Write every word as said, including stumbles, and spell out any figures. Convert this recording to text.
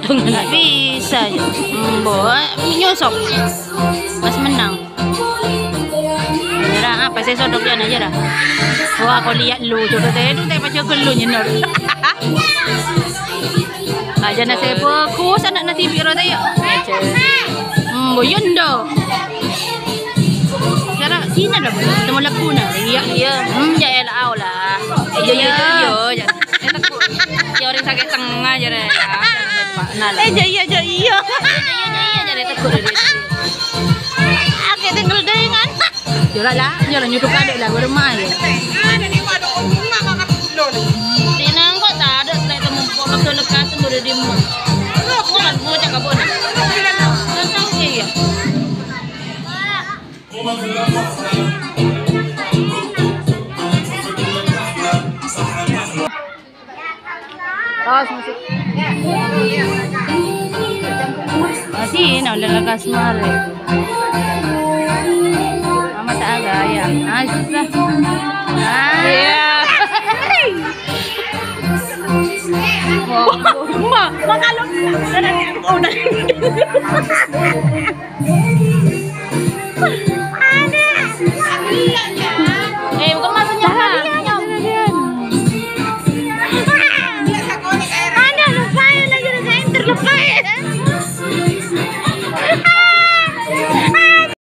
Nggak bisa ya. Mbo, nyusop. Mas menang. Dah apa saya sodok dia aja dah. Wah, aku lihat lu jodoh teh tu teh macam lu nyenor. Aja nak saya fokus anak nak T V ro teh. Mbo yundo. Cara sini dah temu laku na. Iya iya. Hmm ya elah lah. Iya iya iya. Ya orang sakit tengah aja deh. Eh iya iya iya. Iya iya jadi takut deh. Akeh tinggal dengan. Jola lah, jola nyuruh kadek lah rumah ya. Ada di mana bunga kakak belum. Di nang kok tak ada tak temu waktu lekas sudah di mu. Bukan bocah kabon. Enggak tahu ya. Tos musik. Masih nak udah lekas mare. Mama tak agak ya. Asah. Ah. Ya. Ma, makalok. Udah.